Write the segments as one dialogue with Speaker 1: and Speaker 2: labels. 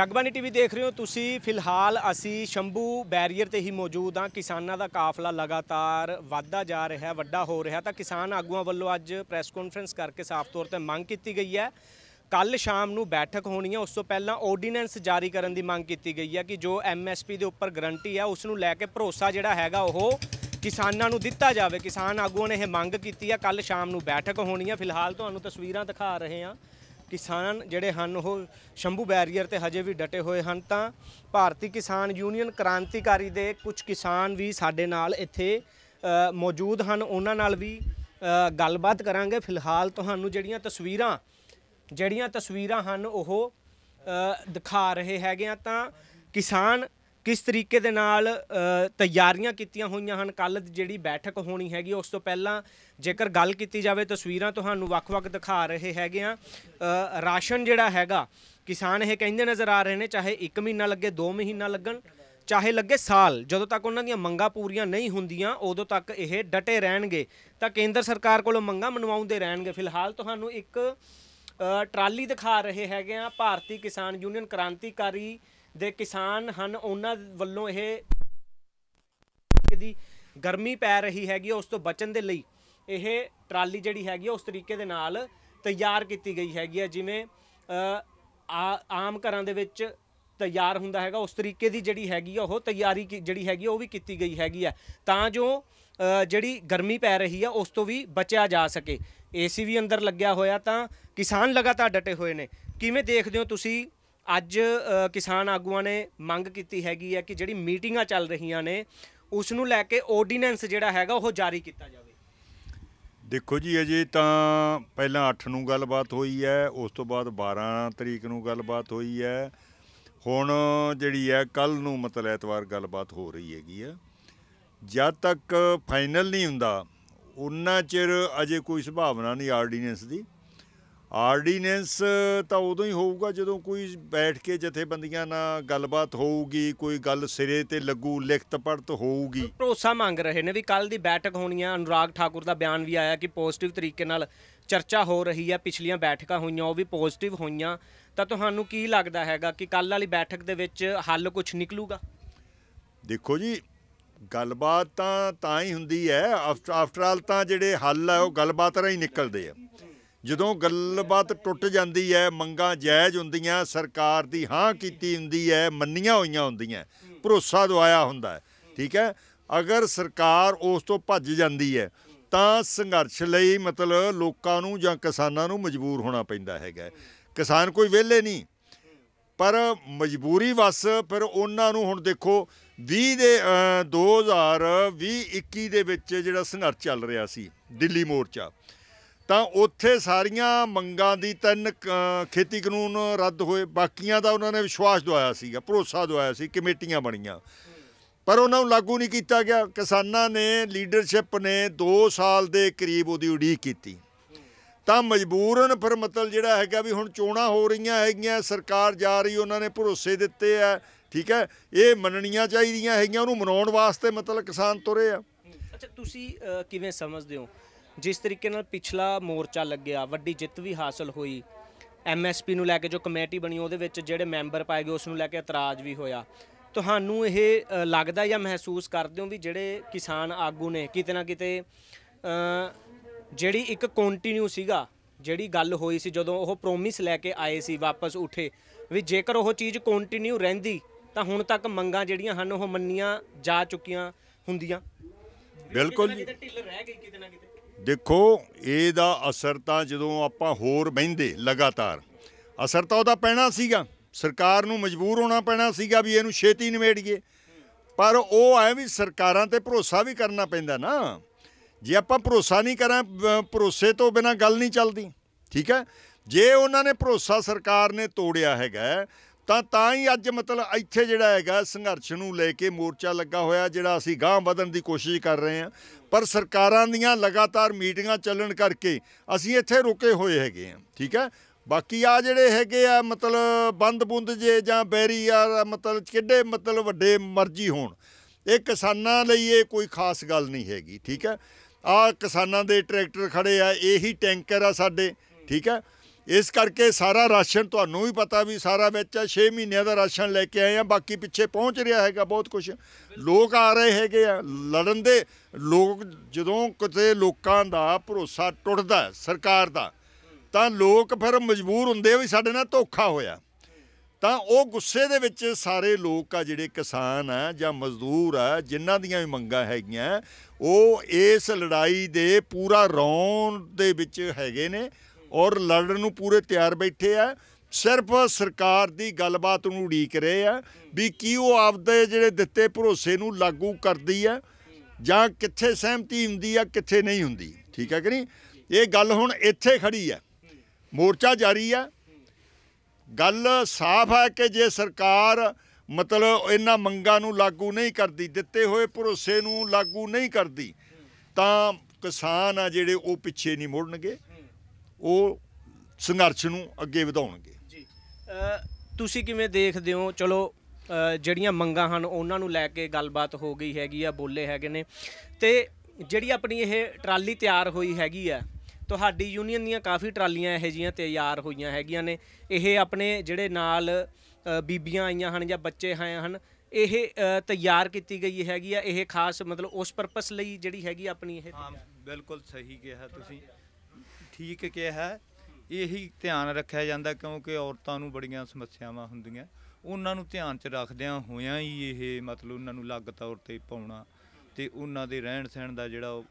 Speaker 1: Jagbani TV ਦੇਖ ਰਹੇ ਹੋ ਤੁਸੀਂ। ਫਿਲਹਾਲ ਅਸੀਂ ਸ਼ੰਭੂ ਬੈਰੀਅਰ ਤੇ ਹੀ ਮੌਜੂਦ ਹਾਂ। ਕਿਸਾਨਾਂ ਦਾ ਕਾਫਲਾ ਲਗਾਤਾਰ ਵੱਧਦਾ ਜਾ ਰਿਹਾ ਹੈ, ਵੱਡਾ ਹੋ ਰਿਹਾ। ਤਾਂ ਕਿਸਾਨ ਆਗੂਆਂ ਵੱਲੋਂ ਅੱਜ ਪ੍ਰੈਸ ਕਾਨਫਰੰਸ ਕਰਕੇ ਸਾਫ਼ ਤੌਰ ਤੇ ਮੰਗ ਕੀਤੀ ਗਈ ਹੈ। ਕੱਲ शाम ਨੂੰ बैठक होनी है, उस तो पहला ऑर्डीनेंस जारी करने की मांग की गई है कि जो MSP के उपर गारंटी है उसनूं लैके भरोसा जिहड़ा हैगा ओह किसानां नूं दिता जाए। किसान आगूआं ने यह मंग की है। कल शाम नूं बैठक होनी है। फिलहाल तुहानूं तस्वीरां दिखा रहे हैं। किसान जिहड़े हन ओह शंभू बैरीअर ते हजे भी डटे हुए हैं। तां भारती किसान यूनीयन क्रांतिकारी दे कुछ किसान भी साडे नाल इत्थे मौजूद हैं, उन्हां नाल भी गलबात करांगे। फिलहाल तुहानूं ਜਿਹੜੀਆਂ ਤਸਵੀਰਾਂ ਹਨ ਉਹ ਦਿਖਾ ਰਹੇ ਹੈਗੇ ਆ। ਤਾਂ ਕਿਸਾਨ ਕਿਸ ਤਰੀਕੇ ਦੇ ਨਾਲ ਤਿਆਰੀਆਂ ਕੀਤੀਆਂ ਹੋਈਆਂ ਹਨ। ਕੱਲ੍ਹ ਜਿਹੜੀ ਬੈਠਕ ਹੋਣੀ ਹੈਗੀ ਉਸ ਤੋਂ ਪਹਿਲਾਂ ਜੇਕਰ ਗੱਲ ਕੀਤੀ ਜਾਵੇ, ਤਸਵੀਰਾਂ ਤੁਹਾਨੂੰ ਵੱਖ-ਵੱਖ ਦਿਖਾ ਰਹੇ ਹੈਗੇ ਆ। ਰਾਸ਼ਨ ਜਿਹੜਾ ਹੈਗਾ ਕਿਸਾਨ ਇਹ ਕਹਿੰਦੇ ਨਜ਼ਰ ਆ ਰਹੇ ਨੇ, ਚਾਹੇ 1 ਮਹੀਨਾ ਲੱਗੇ, 2 ਮਹੀਨਾ ਲੱਗਣ, ਚਾਹੇ ਲੱਗੇ ਸਾਲ, ਜਦੋਂ ਤੱਕ ਉਹਨਾਂ ਦੀਆਂ ਮੰਗਾਂ ਪੂਰੀਆਂ ਨਹੀਂ ਹੁੰਦੀਆਂ ਉਦੋਂ ਤੱਕ ਇਹ ਡਟੇ ਰਹਿਣਗੇ। ਤਾਂ ਕੇਂਦਰ ਸਰਕਾਰ ਕੋਲੋਂ ਮੰਗਾਂ ਮਨਵਾਉਂਦੇ ਰਹਿਣਗੇ। ਫਿਲਹਾਲ ਤੁਹਾਨੂੰ ਇੱਕ ट्राली दिखा रहे हैगे आ। भारती किसान यूनीयन क्रांतिकारी दे किसान हैं, उन्होंने वालों ये गर्मी पै रही हैगी, उस तो बचन दे लई यह ट्राली जिहड़ी हैगी उस तरीके दे नाल तैयार की गई हैगी। जिवें आम घरां दे विच तैयार हुंदा हैगा उस तरीके की जिहड़ी हैगी ओह तैयारी जिहड़ी हैगी ओह भी की गई हैगी है, तां जो जिहड़ी गर्मी पै रही है उस तो भी बचिया जा सके। AC भी अंदर लग्या होया। तां किसान लगातार डटे हुए ने। किवें देखदे हो तुसीं अज किसान आगूआं ने मंग कीती हैगी है कि जिहड़ी मीटिंगां चल रहीआं ने उस नूं लैके ऑर्डीनेंस जिहड़ा हैगा ओह जारी कीता जावे।
Speaker 2: देखो जी, अजे तां पहलां 8 नूं गलबात होई है, उस तो बाद 12 तरीक नूं गलबात होई है, हुण जिहड़ी है कल नूं मतलब ऐतवार गलबात हो रही हैगी है। जद तक फाइनल नहीं हुंदा उन्ना चिर अजे कोई संभावना नहीं आर्डीनेंस की। आर्डीनेंस तो उदों ही होऊगा जदों कोई बैठ के जथेबंदियां नाल गलबात होऊगी, कोई गल सिरे ते लगू, लिखत पढ़त होऊगी।
Speaker 1: भरोसा मंग रहे ने भी कल दी बैठक होनी है। अनुराग ठाकुर का बयान भी आया कि पॉजिटिव तरीके नाल चर्चा हो रही है। पिछलियां बैठकां होईयां वो भी पॉजिटिव होईयां। तां तुहानूं की लगदा हैगा कि कल वाली बैठक दे विच हल कुछ निकलूगा?
Speaker 2: देखो जी, गलबात तां ही हुंदी है। आफ्टर आल तां जिहड़े हल है वो गलबात राहीं निकलदे आ। जदों गलबात टुट जाती है, मंगां जायज़ हुंदियां, सरकार दी हाँ कीती हुंदी है, मन्नियां होईयां हुंदियां, भरोसा दवाया हुंदा है, ठीक है। अगर सरकार उस तो भज जाती है तां संघर्ष लई मतलब लोकां नूं जां किसानां नूं मजबूर होना पैंदा हैगा। किसान कोई विहले नहीं, पर मजबूरी बस फिर उन्हां नूं हुण देखो 2020-21 ਦੇ ਵਿੱਚ ਜਿਹੜਾ ਸੰਘਰਸ਼ ਚੱਲ ਰਿਹਾ ਸੀ ਦਿੱਲੀ ਮੋਰਚਾ, ਤਾਂ ਉੱਥੇ ਸਾਰੀਆਂ ਮੰਗਾਂ ਦੀ 3 ਖੇਤੀ ਕਾਨੂੰਨ ਰੱਦ ਹੋਏ, ਬਾਕੀਆਂ ਦਾ ਉਹਨਾਂ ਨੇ ਵਿਸ਼ਵਾਸ ਦਵਾਇਆ ਸੀਗਾ, ਭਰੋਸਾ ਦਵਾਇਆ ਸੀ, ਕਮੇਟੀਆਂ ਬਣੀਆਂ, ਪਰ ਉਹਨਾਂ ਨੂੰ ਲਾਗੂ ਨਹੀਂ ਕੀਤਾ ਗਿਆ। ਕਿਸਾਨਾਂ ਨੇ, ਲੀਡਰਸ਼ਿਪ ਨੇ 2 ਸਾਲ ਦੇ ਕਰੀਬ ਉਹਦੀ ਉਡੀਕ ਕੀਤੀ। ਤਾਂ ਮਜਬੂਰਨ ਫਿਰ ਮਤਲਬ ਜਿਹੜਾ ਹੈਗਾ ਵੀ ਹੁਣ ਚੋਣਾਂ ਹੋ ਰਹੀਆਂ ਹੈਗੀਆਂ, ਸਰਕਾਰ ਜਾ ਰਹੀ, ਉਹਨਾਂ ਨੇ ਭਰੋਸੇ ਦਿੱਤੇ ਆ, ठीक है, ये मननियां चाहिए है, उन्होंने मनाने वास्ते मतलब किसान तुरे आ।
Speaker 1: अच्छा, तुसी किवें समझदे हो जिस तरीके नाल पिछला मोर्चा लग्या, वड्डी जित भी हासिल हुई, MSP नूं लैके जो कमेटी बनी उहदे विच जिहड़े मैंबर पाए गए उस नूं लैके इतराज़ भी होया, तुहानूं इह लगदा या महसूस करदे हो भी जिहड़े किसान आगू ने किते ना किते जिहड़ी एक कंटिन्यू सीगा, जिहड़ी गल होई सी जदों ओह प्रोमिस लैके आए सी वापस उठे भी जेकर ओह चीज़ कंटिन्यू रहिंदी ਤਾਂ ਹੁਣ ਤੱਕ ਮੰਗਾਂ ਜਿਹੜੀਆਂ ਹਨ ਉਹ ਮੰਨੀਆਂ ਜਾ ਚੁੱਕੀਆਂ ਹੁੰਦੀਆਂ।
Speaker 2: ਬਿਲਕੁਲ ਜੀ,
Speaker 1: ਢਿੱਲ ਰਹਿ ਗਈ ਕਿਤੇ ਨਾ ਕਿਤੇ।
Speaker 2: ਦੇਖੋ ਇਹਦਾ ਅਸਰ ਤਾਂ ਜਦੋਂ ਆਪਾਂ ਹੋਰ ਬਹਿੰਦੇ ਲਗਾਤਾਰ ਅਸਰ ਤਾਂ ਉਹਦਾ ਪੈਣਾ ਸੀਗਾ। ਸਰਕਾਰ ਨੂੰ ਮਜਬੂਰ ਹੋਣਾ ਪੈਣਾ ਸੀਗਾ ਵੀ ਇਹਨੂੰ ਛੇਤੀ ਨਿਬੇੜੀਏ, ਪਰ ਉਹ ਐ ਵੀ ਸਰਕਾਰਾਂ ਤੇ ਭਰੋਸਾ ਵੀ ਕਰਨਾ ਪੈਂਦਾ ਨਾ। ਜੇ ਆਪਾਂ ਭਰੋਸਾ ਨਹੀਂ ਕਰਾਂ, ਭਰੋਸੇ ਤੋਂ ਬਿਨਾਂ ਗੱਲ ਨਹੀਂ ਚੱਲਦੀ, ਠੀਕ ਹੈ। ਜੇ ਉਹਨਾਂ ਨੇ ਭਰੋਸਾ ਸਰਕਾਰ ਨੇ ਤੋੜਿਆ ਹੈਗਾ ਤਾਂ ਹੀ ਅੱਜ ਮਤਲਬ ਇੱਥੇ ਜਿਹੜਾ ਹੈਗਾ ਸੰਘਰਸ਼ ਨੂੰ ਲੈ ਕੇ ਮੋਰਚਾ ਲੱਗਾ ਹੋਇਆ, ਜਿਹੜਾ ਅਸੀਂ ਗਾਂਹ ਵਧਣ ਦੀ ਕੋਸ਼ਿਸ਼ ਕਰ ਰਹੇ ਹਾਂ। ਪਰ ਸਰਕਾਰਾਂ ਦੀਆਂ ਲਗਾਤਾਰ ਮੀਟਿੰਗਾਂ ਚੱਲਣ ਕਰਕੇ ਅਸੀਂ ਇੱਥੇ ਰੁਕੇ ਹੋਏ ਹੈਗੇ ਹਾਂ, ਠੀਕ ਹੈ। ਬਾਕੀ ਆ ਜਿਹੜੇ ਹੈਗੇ ਆ ਮਤਲਬ ਬੰਦ ਬੁੰਦ ਜੇ ਜਾਂ ਬੈਰੀਅਰ ਮਤਲਬ ਕਿੱਡੇ ਮਤਲਬ ਵੱਡੇ ਮਰਜ਼ੀ ਹੋਣ, ਇਹ ਕਿਸਾਨਾਂ ਲਈ ਇਹ ਕੋਈ ਖਾਸ ਗੱਲ ਨਹੀਂ ਹੈਗੀ, ਠੀਕ ਹੈ। ਆ ਕਿਸਾਨਾਂ ਦੇ ਟਰੈਕਟਰ ਖੜੇ ਆ, ਇਹੀ ਟੈਂਕਰ ਆ ਸਾਡੇ, ਠੀਕ ਹੈ। ਇਸ ਕਰਕੇ ਸਾਰਾ ਰਾਸ਼ਨ ਤੁਹਾਨੂੰ ਵੀ ਪਤਾ ਵੀ ਸਾਰਾ ਵਿੱਚ 6 ਮਹੀਨਿਆਂ ਦਾ ਰਾਸ਼ਨ ਲੈ ਕੇ ਆਏ ਆ, ਬਾਕੀ ਪਿੱਛੇ ਪਹੁੰਚ ਰਿਹਾ ਹੈਗਾ ਬਹੁਤ ਕੁਝ। ਲੋਕ ਆ ਰਹੇ ਹੈਗੇ ਆ ਲੜਨ ਦੇ। ਲੋਕ ਜਦੋਂ ਕਿਤੇ ਲੋਕਾਂ ਦਾ ਭਰੋਸਾ ਟੁੱਟਦਾ ਸਰਕਾਰ ਦਾ, ਤਾਂ ਲੋਕ ਫਿਰ ਮਜਬੂਰ ਹੁੰਦੇ ਆ ਵੀ ਸਾਡੇ ਨਾਲ ਧੋਖਾ ਹੋਇਆ। ਤਾਂ ਉਹ ਗੁੱਸੇ ਦੇ ਵਿੱਚ ਸਾਰੇ ਲੋਕ ਆ ਜਿਹੜੇ ਕਿਸਾਨ ਆ ਜਾਂ ਮਜ਼ਦੂਰ ਆ, ਜਿਨ੍ਹਾਂ ਦੀਆਂ ਵੀ ਮੰਗਾਂ ਹੈਗੀਆਂ, ਉਹ ਇਸ ਲੜਾਈ ਦੇ ਪੂਰਾ ਰੌਣ ਦੇ ਵਿੱਚ ਹੈਗੇ ਨੇ ਔਰ ਲੜਨ ਨੂੰ ਪੂਰੇ ਤਿਆਰ ਬੈਠੇ ਆ। ਸਿਰਫ ਸਰਕਾਰ ਦੀ ਗੱਲਬਾਤ ਨੂੰ ਉਡੀਕ ਰਹੇ ਆ ਵੀ ਕੀ ਉਹ ਆਪਦੇ ਜਿਹੜੇ ਦਿੱਤੇ ਭਰੋਸੇ ਨੂੰ ਲਾਗੂ ਕਰਦੀ ਆ ਜਾਂ ਕਿੱਥੇ ਸਹਿਮਤੀ ਹੁੰਦੀ ਆ, ਕਿੱਥੇ ਨਹੀਂ ਹੁੰਦੀ। ਠੀਕ ਹੈ ਕਿ ਨਹੀਂ? ਇਹ ਗੱਲ ਹੁਣ ਇੱਥੇ ਖੜੀ ਆ, ਮੋਰਚਾ ਜਾਰੀ ਆ। ਗੱਲ ਸਾਫ਼ ਹੈ ਕਿ ਜੇ ਸਰਕਾਰ ਮਤਲਬ ਇਹਨਾਂ ਮੰਗਾਂ ਨੂੰ ਲਾਗੂ ਨਹੀਂ ਕਰਦੀ, ਦਿੱਤੇ ਹੋਏ ਭਰੋਸੇ ਨੂੰ ਲਾਗੂ ਨਹੀਂ ਕਰਦੀ, ਤਾਂ ਕਿਸਾਨ ਆ ਜਿਹੜੇ ਉਹ ਪਿੱਛੇ ਨਹੀਂ ਮੁੜਨਗੇ, ਉਹ ਸੰਘਰਸ਼ ਨੂੰ ਅੱਗੇ ਵਧਾਉਣਗੇ।
Speaker 1: ਜੀ ਤੁਸੀਂ ਕਿਵੇਂ ਦੇਖਦੇ ਹੋ? ਚਲੋ ਜਿਹੜੀਆਂ ਮੰਗਾਂ ਹਨ ਉਹਨਾਂ ਨੂੰ ਲੈ ਕੇ ਗੱਲਬਾਤ ਹੋ ਗਈ ਹੈਗੀ ਆ, ਬੋਲੇ ਹੈਗੇ ਨੇ, ਤੇ ਜਿਹੜੀ ਆਪਣੀ ਇਹ ਟਰਾਲੀ ਤਿਆਰ ਹੋਈ ਹੈਗੀ ਆ, ਤੁਹਾਡੀ ਯੂਨੀਅਨ ਦੀਆਂ ਕਾਫੀ ਟਰਾਲੀਆਂ ਇਹੋ ਜਿਹੀਆਂ ਤਿਆਰ ਹੋਈਆਂ ਹੈਗੀਆਂ ਨੇ। ਇਹ ਆਪਣੇ ਜਿਹੜੇ ਨਾਲ ਬੀਬੀਆਂ ਆਈਆਂ ਹਨ ਜਾਂ ਬੱਚੇ ਆਏ ਹਨ, ਇਹ ਤਿਆਰ ਕੀਤੀ ਗਈ ਹੈਗੀ ਆ, ਇਹ ਖਾਸ ਮਤਲਬ ਉਸ ਪਰਪਸ ਲਈ ਜਿਹੜੀ ਹੈਗੀ ਆਪਣੀ ਇਹ।
Speaker 3: ਹਾਂ ਬਿਲਕੁਲ ਸਹੀ ਕਿਹਾ ਤੁਸੀਂ, ਠੀਕ ਕਿਹਾ। ਇਹੀ ਧਿਆਨ ਰੱਖਿਆ ਜਾਂਦਾ ਕਿਉਂਕਿ ਔਰਤਾਂ ਨੂੰ ਬੜੀਆਂ ਸਮੱਸਿਆਵਾਂ ਹੁੰਦੀਆਂ, ਉਹਨਾਂ ਨੂੰ ਧਿਆਨ 'ਚ ਰੱਖਦਿਆਂ ਹੋਇਆਂ ਹੀ ਇਹ ਮਤਲਬ ਉਹਨਾਂ ਨੂੰ ਅਲੱਗ ਤੌਰ 'ਤੇ ਪਾਉਣਾ ਅਤੇ ਉਹਨਾਂ ਦੇ ਰਹਿਣ ਸਹਿਣ ਦਾ ਜਿਹੜਾ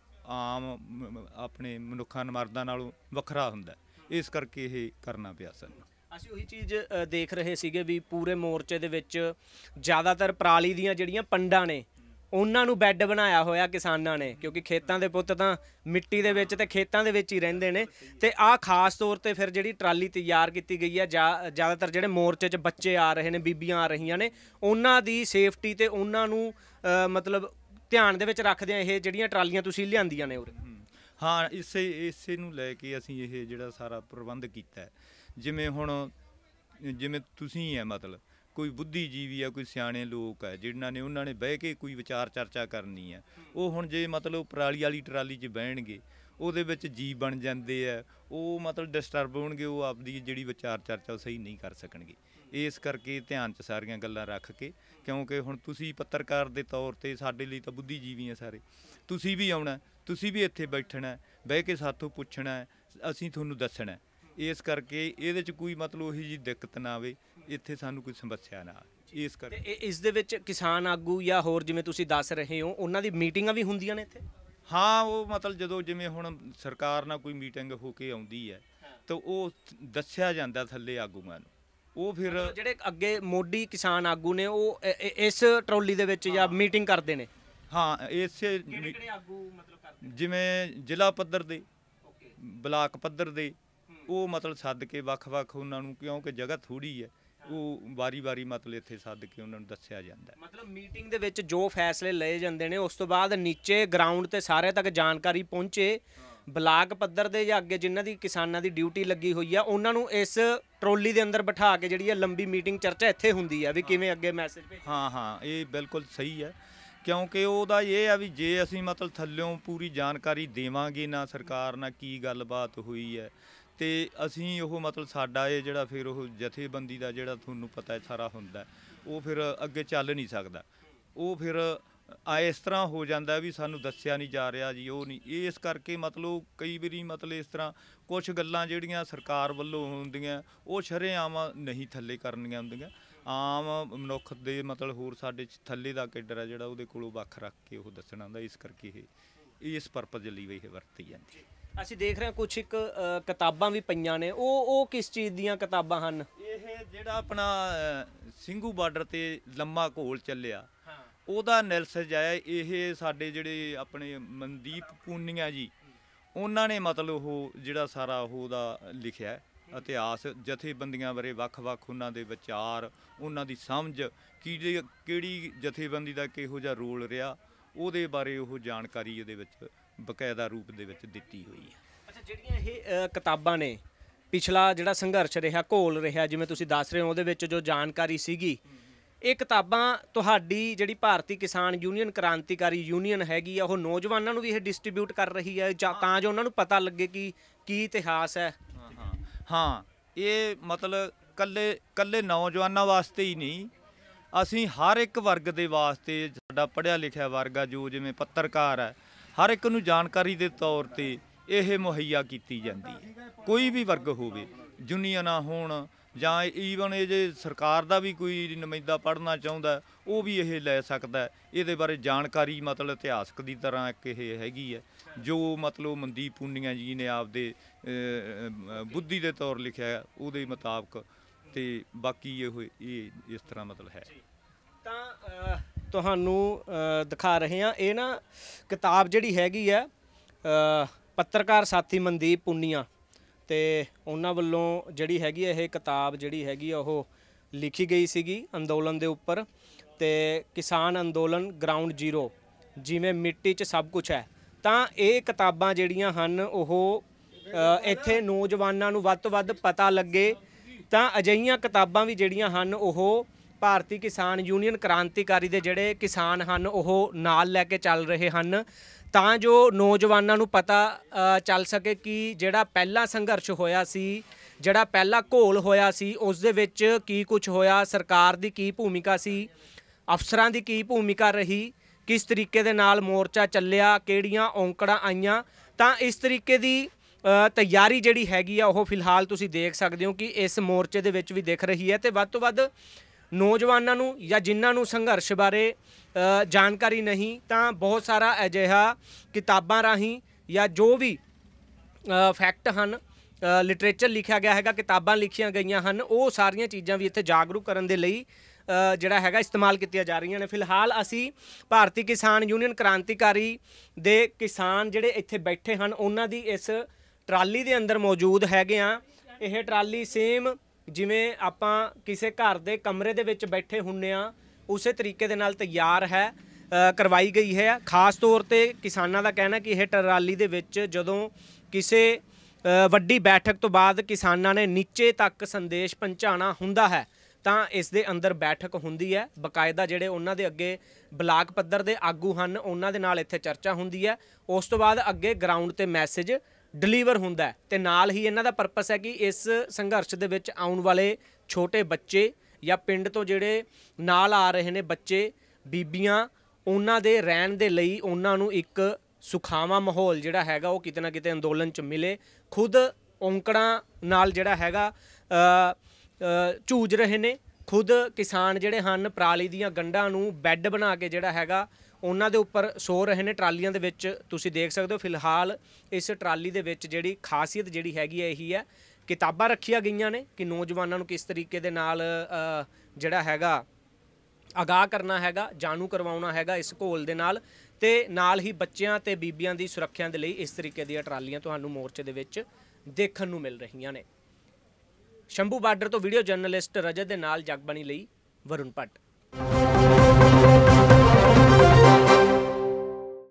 Speaker 3: ਆਮ ਆਪਣੇ ਮਨੁੱਖਾਂ ਮਰਦਾਂ ਨਾਲੋਂ ਵੱਖਰਾ ਹੁੰਦਾ, ਇਸ ਕਰਕੇ ਇਹ ਕਰਨਾ ਪਿਆ ਸਾਨੂੰ।
Speaker 1: ਅਸੀਂ ਉਹੀ ਚੀਜ਼ ਦੇਖ ਰਹੇ ਸੀਗੇ ਵੀ ਪੂਰੇ ਮੋਰਚੇ ਦੇ ਵਿੱਚ ਜ਼ਿਆਦਾਤਰ ਪਰਾਲੀ ਦੀਆਂ ਜਿਹੜੀਆਂ ਪੰਡਾਂ ਨੇ ਉਹਨਾਂ ਨੂੰ ਬੈੱਡ ਬਣਾਇਆ ਹੋਇਆ ਕਿਸਾਨਾਂ ਨੇ, ਕਿਉਂਕਿ ਖੇਤਾਂ ਦੇ ਪੁੱਤ ਤਾਂ ਮਿੱਟੀ ਦੇ ਵਿੱਚ ਤੇ ਖੇਤਾਂ ਦੇ ਵਿੱਚ ਹੀ ਰਹਿੰਦੇ ਨੇ। ਤੇ ਆਹ ਖਾਸ ਤੌਰ ਤੇ ਫਿਰ ਜਿਹੜੀ ਟਰਾਲੀ ਤਿਆਰ ਕੀਤੀ ਗਈ ਹੈ, ਜ਼ਿਆਦਾਤਰ ਜਿਹੜੇ ਮੋਰਚੇ 'ਚ ਬੱਚੇ ਆ ਰਹੇ ਨੇ, ਬੀਬੀਆਂ ਆ ਰਹੀਆਂ ਨੇ, ਉਹਨਾਂ ਦੀ ਸੇਫਟੀ ਤੇ ਉਹਨਾਂ ਨੂੰ ਮਤਲਬ ਧਿਆਨ ਦੇ ਵਿੱਚ ਰੱਖਦਿਆਂ ਇਹ ਜਿਹੜੀਆਂ ਟਰਾਲੀਆਂ ਤੁਸੀਂ ਲਿਆਂਦੀਆਂ ਨੇ ਉਰੇ।
Speaker 3: ਹਾਂ, ਇਸੇ ਨੂੰ ਲੈ ਕੇ ਅਸੀਂ ਇਹ ਜਿਹੜਾ ਸਾਰਾ ਪ੍ਰਬੰਧ ਕੀਤਾ ਹੈ। ਜਿਵੇਂ ਤੁਸੀਂ ਹੈ ਮਤਲਬ ਕੋਈ ਬੁੱਧੀਜੀਵੀ ਆ, ਕੋਈ ਸਿਆਣੇ ਲੋਕ ਹੈ ਜਿਨ੍ਹਾਂ ਨੇ ਉਹਨਾਂ ਨੇ ਬਹਿ ਕੇ ਕੋਈ ਵਿਚਾਰ ਚਰਚਾ ਕਰਨੀ ਹੈ, ਉਹ ਹੁਣ ਜੇ ਮਤਲਬ ਪਰਾਲੀ ਵਾਲੀ ਟਰਾਲੀ 'ਚ ਬਹਿਣਗੇ, ਉਹਦੇ ਵਿੱਚ ਜੀਅ ਬਣ ਜਾਂਦੇ ਆ, ਉਹ ਮਤਲਬ ਡਿਸਟਰਬ ਹੋਣਗੇ, ਉਹ ਆਪਦੀ ਜਿਹੜੀ ਵਿਚਾਰ ਚਰਚਾ ਉਹ ਸਹੀ ਨਹੀਂ ਕਰ ਸਕਣਗੇ। ਇਸ ਕਰਕੇ ਧਿਆਨ 'ਚ ਸਾਰੀਆਂ ਗੱਲਾਂ ਰੱਖ ਕੇ, ਕਿਉਂਕਿ ਹੁਣ ਤੁਸੀਂ ਪੱਤਰਕਾਰ ਦੇ ਤੌਰ 'ਤੇ ਸਾਡੇ ਲਈ ਤਾਂ ਬੁੱਧੀਜੀਵੀ ਆ ਸਾਰੇ, ਤੁਸੀਂ ਵੀ ਆਉਣਾ, ਤੁਸੀਂ ਵੀ ਇੱਥੇ ਬੈਠਣਾ, ਬਹਿ ਕੇ ਸਾਥੋਂ ਪੁੱਛਣਾ, ਅਸੀਂ ਤੁਹਾਨੂੰ ਦੱਸਣਾ। ਇਸ ਕਰਕੇ ਇਹਦੇ 'ਚ ਕੋਈ ਮਤਲਬ ਉਹੀ ਜਿਹੀ ਦਿੱਕਤ ਨਾ ਆਵੇ, ਇੱਥੇ ਸਾਨੂੰ ਕੋਈ ਸਮੱਸਿਆ ਨਾ ਆਵੇ। ਇਸ ਕਰਕੇ
Speaker 1: ਇਸ ਦੇ ਵਿੱਚ ਕਿਸਾਨ ਆਗੂ ਜਾਂ ਹੋਰ ਜਿਵੇਂ ਤੁਸੀਂ ਦੱਸ ਰਹੇ ਹੋ, ਉਹਨਾਂ ਦੀ ਮੀਟਿੰਗਾਂ ਵੀ ਹੁੰਦੀਆਂ ਨੇ ਇੱਥੇ?
Speaker 3: ਹਾਂ, ਉਹ ਮਤਲਬ ਜਦੋਂ ਜਿਵੇਂ ਹੁਣ ਸਰਕਾਰ ਨਾਲ ਕੋਈ ਮੀਟਿੰਗ ਹੋ ਕੇ ਆਉਂਦੀ ਹੈ ਤਾਂ ਉਹ ਦੱਸਿਆ ਜਾਂਦਾ ਥੱਲੇ ਆਗੂਆਂ ਨੂੰ, ਉਹ ਫਿਰ
Speaker 1: ਜਿਹੜੇ ਅੱਗੇ ਮੋਢੀ ਕਿਸਾਨ ਆਗੂ ਨੇ ਉਹ ਇਸ ਟਰਾਲੀ ਦੇ ਵਿੱਚ ਜਾਂ ਮੀਟਿੰਗ ਕਰਦੇ ਨੇ?
Speaker 3: ਹਾਂ, ਇਸੇ
Speaker 1: ਆਗੂ ਮਤਲਬ ਕਰਦੇ
Speaker 3: ਜਿਵੇਂ ਜ਼ਿਲ੍ਹਾ ਪੱਧਰ ਦੇ, ਬਲਾਕ ਪੱਧਰ ਦੇ, ਉਹ ਮਤਲਬ ਸੱਦ ਕੇ ਵੱਖ-ਵੱਖ ਉਹਨਾਂ ਨੂੰ, ਕਿਉਂਕਿ ਜਗ੍ਹਾ ਥੋੜ੍ਹੀ ਹੈ, ਉਹ ਵਾਰੀ-ਵਾਰੀ ਮਤਲਬ ਇੱਥੇ ਸੱਦ ਕੇ ਉਹਨਾਂ ਨੂੰ ਦੱਸਿਆ ਜਾਂਦਾ।
Speaker 1: ਮਤਲਬ ਮੀਟਿੰਗ ਦੇ ਵਿੱਚ ਜੋ ਫੈਸਲੇ ਲਏ ਜਾਂਦੇ ਨੇ ਉਸ ਤੋਂ ਬਾਅਦ ਨੀਚੇ ਗਰਾਊਂਡ ਤੇ ਸਾਰੇ ਤੱਕ ਜਾਣਕਾਰੀ ਪਹੁੰਚੇ, ਬਲਾਕ ਪੱਧਰ ਦੇ ਜਾਂ ਅੱਗੇ ਜਿਨ੍ਹਾਂ ਦੀ ਕਿਸਾਨਾਂ ਦੀ ਡਿਊਟੀ ਲੱਗੀ ਹੋਈ ਆ, ਉਹਨਾਂ ਨੂੰ ਇਸ ਟਰੋਲੀ ਦੇ ਅੰਦਰ ਬਿਠਾ ਕੇ ਜਿਹੜੀ ਆ ਲੰਬੀ ਮੀਟਿੰਗ ਚਰਚਾ ਇੱਥੇ ਹੁੰਦੀ ਆ ਵੀ ਕਿਵੇਂ ਅੱਗੇ ਮੈਸੇਜ ਭੇਜ।
Speaker 3: ਹਾਂ, ਇਹ ਬਿਲਕੁਲ ਸਹੀ ਹੈ, ਕਿਉਂਕਿ ਉਹਦਾ ਇਹ ਆ ਵੀ ਜੇ ਅਸੀਂ ਮਤਲਬ ਥੱਲਿਓਂ ਪੂਰੀ ਜਾਣਕਾਰੀ ਦੇਵਾਂਗੇ ਨਾ ਸਰਕਾਰ ਨਾਲ ਕੀ ਗੱਲਬਾਤ ਹੋਈ ਹੈ, ਅਤੇ ਅਸੀਂ ਉਹ ਮਤਲਬ ਸਾਡਾ ਇਹ ਜਿਹੜਾ ਫਿਰ ਉਹ ਜਥੇਬੰਦੀ ਦਾ ਜਿਹੜਾ ਤੁਹਾਨੂੰ ਪਤਾ ਸਾਰਾ ਹੁੰਦਾ, ਉਹ ਫਿਰ ਅੱਗੇ ਚੱਲ ਨਹੀਂ ਸਕਦਾ। ਉਹ ਫਿਰ ਇਸ ਤਰ੍ਹਾਂ ਹੋ ਜਾਂਦਾ ਵੀ ਸਾਨੂੰ ਦੱਸਿਆ ਨਹੀਂ ਜਾ ਰਿਹਾ ਜੀ, ਉਹ ਨਹੀਂ। ਇਸ ਕਰਕੇ ਮਤਲਬ ਕਈ ਵਾਰੀ ਮਤਲਬ ਇਸ ਤਰ੍ਹਾਂ ਕੁਛ ਗੱਲਾਂ ਜਿਹੜੀਆਂ ਸਰਕਾਰ ਵੱਲੋਂ ਹੁੰਦੀਆਂ ਉਹ ਸ਼ਰੇਆਮ ਨਹੀਂ ਥੱਲੇ ਕਰਨੀਆਂ ਹੁੰਦੀਆਂ, ਆਮ ਮਨੁੱਖ ਦੇ ਮਤਲਬ ਹੋਰ ਸਾਡੇ ਥੱਲੇ ਦਾ ਕੇਡਰ ਹੈ ਜਿਹੜਾ ਉਹਦੇ ਕੋਲੋਂ ਵੱਖ ਰੱਖ ਕੇ ਉਹ ਦੱਸਣਾ ਹੁੰਦਾ। ਇਸ ਕਰਕੇ ਇਹ ਇਸ ਪਰਪਸ ਲਈ ਵੀ ਇਹ ਵਰਤੀ ਜਾਂਦੀ।
Speaker 1: ਅਸੀਂ ਦੇਖ ਰਹੇ ਹਾਂ ਕੁਛ ਇੱਕ ਕਿਤਾਬਾਂ ਵੀ ਪਈਆਂ ਨੇ, ਉਹ ਕਿਸ ਚੀਜ਼ ਦੀਆਂ ਕਿਤਾਬਾਂ ਹਨ?
Speaker 3: ਇਹ ਜਿਹੜਾ ਆਪਣਾ ਸਿੰਘੂ ਬਾਰਡਰ ਤੇ ਲੰਮਾ ਘੋਲ ਚੱਲਿਆ, ਉਹਦਾ ਨਿਲਸਜ ਹੈ। ਇਹ ਸਾਡੇ ਜਿਹੜੇ ਆਪਣੇ ਮਨਦੀਪ ਪੂਨੀਆ ਜੀ, ਉਹਨਾਂ ਨੇ ਮਤਲਬ ਉਹ ਜਿਹੜਾ ਸਾਰਾ ਉਹਦਾ ਲਿਖਿਆ ਇਤਿਹਾਸ, ਜਥੇਬੰਦੀਆਂ ਬਾਰੇ ਵੱਖ-ਵੱਖ ਉਹਨਾਂ ਦੇ ਵਿਚਾਰ, ਉਹਨਾਂ ਦੀ ਸਮਝ, ਕਿਹੜੀ ਜਥੇਬੰਦੀ ਦਾ ਕਿਹੋ ਜਿਹਾ ਰੋਲ ਰਿਹਾ, ਉਹਦੇ ਬਾਰੇ ਉਹ ਜਾਣਕਾਰੀ ਇਹਦੇ ਵਿੱਚ ਬਕਾਇਦਾ ਰੂਪ ਦੇ ਵਿੱਚ ਦਿੱਤੀ ਹੋਈ ਹੈ।
Speaker 1: ਅੱਛਾ, ਜਿਹੜੀਆਂ ਇਹ ਕਿਤਾਬਾਂ ਨੇ, ਪਿਛਲਾ ਜਿਹੜਾ ਸੰਘਰਸ਼ ਰਿਹਾ, ਘੋਲ ਰਿਹਾ, ਜਿਵੇਂ ਤੁਸੀਂ ਦੱਸ ਰਹੇ ਹੋ, ਉਹਦੇ ਵਿੱਚ ਜੋ ਜਾਣਕਾਰੀ ਸੀਗੀ, ਇਹ ਕਿਤਾਬਾਂ ਤੁਹਾਡੀ ਜਿਹੜੀ ਭਾਰਤੀ ਕਿਸਾਨ ਯੂਨੀਅਨ ਕ੍ਰਾਂਤੀਕਾਰੀ ਯੂਨੀਅਨ ਹੈਗੀ ਆ, ਉਹ ਨੌਜਵਾਨਾਂ ਨੂੰ ਵੀ ਇਹ ਡਿਸਟ੍ਰੀਬਿਊਟ ਕਰ ਰਹੀ ਹੈ ਤਾਂ ਜੋ ਉਹਨਾਂ ਨੂੰ ਪਤਾ ਲੱਗੇ ਕਿ ਕੀ ਇਤਿਹਾਸ ਹੈ?
Speaker 3: ਹਾਂ, ਇਹ ਮਤਲਬ ਕੱਲੇ ਨੌਜਵਾਨਾਂ ਵਾਸਤੇ ਹੀ ਨਹੀਂ, ਅਸੀਂ ਹਰ ਇੱਕ ਵਰਗ ਦੇ ਵਾਸਤੇ, ਸਾਡਾ ਪੜ੍ਹਿਆ ਲਿਖਿਆ ਵਰਗ ਆ ਜੋ ਜਿਵੇਂ ਪੱਤਰਕਾਰ ਹੈ, ਹਰ ਇੱਕ ਨੂੰ ਜਾਣਕਾਰੀ ਦੇ ਤੌਰ ਤੇ ਇਹ ਮੁਹੱਈਆ ਕੀਤੀ ਜਾਂਦੀ ਹੈ। ਕੋਈ ਵੀ ਵਰਗ ਹੋਵੇ, ਯੂਨੀਅਨਾਂ ਹੋਣ ਜਾਂ ਈਵਨ ਇਹ ਜੇ ਸਰਕਾਰ ਦਾ ਵੀ ਕੋਈ ਨੁਮਾਇੰਦਾ ਪੜ੍ਹਨਾ ਚਾਹੁੰਦਾ ਉਹ ਵੀ ਇਹ ਲੈ ਸਕਦਾ। ਇਹਦੇ ਬਾਰੇ ਜਾਣਕਾਰੀ ਮਤਲਬ ਇਤਿਹਾਸਕ ਦੀ ਤਰ੍ਹਾਂ ਇੱਕ ਇਹ ਹੈਗੀ ਹੈ ਜੋ ਮਤਲਬ ਮਨਦੀਪ ਪੂਨੀਆ ਜੀ ਨੇ ਆਪਦੇ ਬੁੱਧੀ ਦੇ ਤੌਰ ਲਿਖਿਆ ਉਹਦੇ ਮੁਤਾਬਕ, ਤੇ ਬਾਕੀ ਇਹ ਇਸ ਤਰ੍ਹਾਂ ਮਤਲਬ ਹੈ।
Speaker 1: ਤਾਂ ਤੁਹਾਨੂੰ ਦਿਖਾ ਰਹੇ ਹਾਂ ਇਹ ਨਾ ਕਿਤਾਬ ਜਿਹੜੀ ਹੈਗੀ ਆ ਪੱਤਰਕਾਰ ਸਾਥੀ ਮਨਦੀਪ ਪੂਨੀਆ, ਤੇ ਉਹਨਾਂ ਵੱਲੋਂ ਜਿਹੜੀ ਹੈਗੀ ਇਹ ਕਿਤਾਬ ਜਿਹੜੀ ਹੈਗੀ ਉਹ ਲਿਖੀ ਗਈ ਸੀਗੀ ਅੰਦੋਲਨ ਦੇ ਉੱਪਰ, ਤੇ ਕਿਸਾਨ ਅੰਦੋਲਨ ਗਰਾਊਂਡ ਜ਼ੀਰੋ, ਜਿਵੇਂ ਮਿੱਟੀ 'ਚ ਸਭ ਕੁਝ ਹੈ। ਤਾਂ ਇਹ ਕਿਤਾਬਾਂ ਜਿਹੜੀਆਂ ਹਨ ਉਹ ਇੱਥੇ ਨੌਜਵਾਨਾਂ ਨੂੰ ਵੱਧ ਤੋਂ ਵੱਧ ਪਤਾ ਲੱਗੇ, ਤਾਂ ਅਜਿਹੀਆਂ ਕਿਤਾਬਾਂ ਵੀ ਜਿਹੜੀਆਂ ਹਨ ਉਹ ਭਾਰਤੀ ਕਿਸਾਨ ਯੂਨੀਅਨ ਕ੍ਰਾਂਤੀਕਾਰੀ ਦੇ ਜਿਹੜੇ ਕਿਸਾਨ ਹਨ ਉਹ ਨਾਲ ਲੈ ਕੇ ਚੱਲ ਰਹੇ ਹਨ, ਤਾਂ ਜੋ ਨੌਜਵਾਨਾਂ ਨੂੰ ਪਤਾ ਚੱਲ ਸਕੇ ਕਿ ਜਿਹੜਾ ਪਹਿਲਾ ਸੰਘਰਸ਼ ਹੋਇਆ ਸੀ, ਜਿਹੜਾ ਪਹਿਲਾ ਘੋਲ ਹੋਇਆ ਸੀ, ਉਸ ਦੇ ਵਿੱਚ ਕੀ ਕੁਝ ਹੋਇਆ, ਸਰਕਾਰ ਦੀ ਕੀ ਭੂਮਿਕਾ ਸੀ, ਅਫਸਰਾਂ ਦੀ ਕੀ ਭੂਮਿਕਾ ਰਹੀ, ਕਿਸ ਤਰੀਕੇ ਦੇ ਨਾਲ ਮੋਰਚਾ ਚੱਲਿਆ, ਕਿਹੜੀਆਂ ਔਂਕੜਾਂ ਆਈਆਂ। ਤਾਂ ਇਸ ਤਰੀਕੇ ਦੀ ਤਿਆਰੀ ਜਿਹੜੀ ਹੈਗੀ ਆ ਉਹ ਫਿਲਹਾਲ ਤੁਸੀਂ ਦੇਖ ਸਕਦੇ ਹੋ ਕਿ ਇਸ ਮੋਰਚੇ ਦੇ ਵਿੱਚ ਵੀ ਦਿਖ ਰਹੀ ਹੈ। ਤੇ ਵੱਧ ਤੋਂ ਵੱਧ ਨੌਜਵਾਨਾਂ ਨੂੰ ਜਾਂ ਜਿਨ੍ਹਾਂ ਨੂੰ ਸੰਘਰਸ਼ ਬਾਰੇ ਜਾਣਕਾਰੀ ਨਹੀਂ, ਤਾਂ ਬਹੁਤ ਸਾਰਾ ਅਜਿਹਾ ਕਿਤਾਬਾਂ ਰਾਹੀਂ ਜਾਂ ਜੋ ਵੀ ਫੈਕਟ ਹਨ, ਲਿਟਰੇਚਰ ਲਿਖਿਆ ਗਿਆ ਹੈਗਾ, ਕਿਤਾਬਾਂ ਲਿਖੀਆਂ ਗਈਆਂ ਹਨ, ਉਹ ਸਾਰੀਆਂ ਚੀਜ਼ਾਂ ਵੀ ਇੱਥੇ ਜਾਗਰੂਕ ਕਰਨ ਦੇ ਲਈ ਜਿਹੜਾ ਹੈਗਾ ਇਸਤੇਮਾਲ ਕੀਤੀਆਂ ਜਾ ਰਹੀਆਂ ਨੇ। ਫਿਲਹਾਲ ਅਸੀਂ ਭਾਰਤੀ ਕਿਸਾਨ ਯੂਨੀਅਨ ਕ੍ਰਾਂਤੀਕਾਰੀ ਦੇ ਕਿਸਾਨ ਜਿਹੜੇ ਇੱਥੇ ਬੈਠੇ ਹਨ ਉਹਨਾਂ ਦੀ ਇਸ ਟਰਾਲੀ ਦੇ ਅੰਦਰ ਮੌਜੂਦ ਹੈਗੇ ਆ। ਇਹ ਟਰਾਲੀ ਸੇਮ ਜਿਵੇਂ ਆਪਾਂ ਕਿਸੇ ਘਰ ਦੇ ਕਮਰੇ ਦੇ ਵਿੱਚ ਬੈਠੇ ਹੁੰਨੇ ਆ ਉਸੇ ਤਰੀਕੇ ਦੇ ਨਾਲ ਤਿਆਰ ਹੈ, ਕਰਵਾਈ ਗਈ ਹੈ। ਖਾਸ ਤੌਰ ਤੇ ਕਿਸਾਨਾਂ ਦਾ ਕਹਿਣਾ ਕਿ ਇਹ ਟਰਾਲੀ ਦੇ ਵਿੱਚ ਜਦੋਂ ਕਿਸੇ ਵੱਡੀ ਬੈਠਕ ਤੋਂ ਬਾਅਦ ਕਿਸਾਨਾਂ ਨੇ ਨੀਚੇ ਤੱਕ ਸੰਦੇਸ਼ ਪਹੁੰਚਾਉਣਾ ਹੁੰਦਾ ਹੈ ਤਾਂ ਇਸ ਦੇ ਅੰਦਰ ਬੈਠਕ ਹੁੰਦੀ ਹੈ, ਬਕਾਇਦਾ ਜਿਹੜੇ ਉਹਨਾਂ ਦੇ ਅੱਗੇ ਬਲਾਕ ਪੱਧਰ ਦੇ ਆਗੂ ਹਨ ਉਹਨਾਂ ਦੇ ਨਾਲ ਇੱਥੇ ਚਰਚਾ ਹੁੰਦੀ ਹੈ। ਉਸ ਤੋਂ ਬਾਅਦ ਅੱਗੇ ਗਰਾਊਂਡ ਤੇ ਮੈਸੇਜ ਡਿਲੀਵਰ ਹੁੰਦਾ ਹੈ, ਤੇ ਨਾਲ ਹੀ ਇਹਨਾਂ ਦਾ ਪਰਪਸ ਹੈ ਕਿ ਇਸ ਸੰਘਰਸ਼ ਦੇ ਵਿੱਚ ਆਉਣ ਵਾਲੇ ਛੋਟੇ ਬੱਚੇ ਜਾਂ ਪਿੰਡ ਤੋਂ ਜਿਹੜੇ ਨਾਲ ਆ ਰਹੇ ਨੇ ਬੱਚੇ ਬੀਬੀਆਂ, ਉਹਨਾਂ ਦੇ ਰਹਿਣ ਦੇ ਲਈ ਉਹਨਾਂ ਨੂੰ ਇੱਕ ਸੁਖਾਵਾਂ ਮਾਹੌਲ ਜਿਹੜਾ ਹੈਗਾ ਉਹ ਕਿਤੇ ਨਾ ਕਿਤੇ ਅੰਦੋਲਨ 'ਚ ਮਿਲੇ। ਖੁਦ ਔਂਕੜਾਂ ਨਾਲ ਜਿਹੜਾ ਹੈਗਾ ਝੂਝ ਰਹੇ ਨੇ, ਖੁਦ ਕਿਸਾਨ ਜਿਹੜੇ ਹਨ ਪਰਾਲੀ ਦੀਆਂ ਗੰਢਾਂ ਨੂੰ ਬੈੱਡ ਬਣਾ ਕੇ ਜਿਹੜਾ ਹੈਗਾ ਉਹਨਾਂ ਦੇ ਉੱਪਰ ਸੋ ਰਹੇ ਨੇ ਟਰਾਲੀਆਂ ਦੇ ਵਿੱਚ। ਤੁਸੀਂ ਦੇਖ ਸਕਦੇ ਹੋ ਫਿਲਹਾਲ ਇਸ ਟਰਾਲੀ ਦੇ ਵਿੱਚ ਜਿਹੜੀ ਖਾਸੀਅਤ ਜਿਹੜੀ ਹੈਗੀ ਹੈ ਇਹੀ ਹੈ, ਕਿਤਾਬਾਂ ਰੱਖੀਆਂ ਗਈਆਂ ਨੇ ਕਿ ਨੌਜਵਾਨਾਂ ਨੂੰ ਕਿਸ ਤਰੀਕੇ ਦੇ ਨਾਲ ਜਿਹੜਾ ਹੈਗਾ ਅਗਾਹ ਕਰਨਾ ਹੈਗਾ, ਜਾਣੂ ਕਰਵਾਉਣਾ ਹੈਗਾ ਇਸ ਘੋਲ ਦੇ ਨਾਲ, ਤੇ ਨਾਲ ਹੀ ਬੱਚਿਆਂ ਤੇ ਬੀਬੀਆਂ ਦੀ ਸੁਰੱਖਿਆ ਦੇ ਲਈ ਇਸ ਤਰੀਕੇ ਦੀਆਂ ਟਰਾਲੀਆਂ ਤੁਹਾਨੂੰ ਮੋਰਚੇ ਦੇ ਵਿੱਚ ਦੇਖਣ ਨੂੰ ਮਿਲ ਰਹੀਆਂ ਨੇ। ਸ਼ੰਭੂ ਬਾਰਡਰ ਤੋਂ ਵੀਡੀਓ ਜਰਨਲਿਸਟ ਰਜਤ ਦੇ ਨਾਲ ਜਗਬਾਣੀ ਲਈ ਵਰੁਣ ਭੱਟ।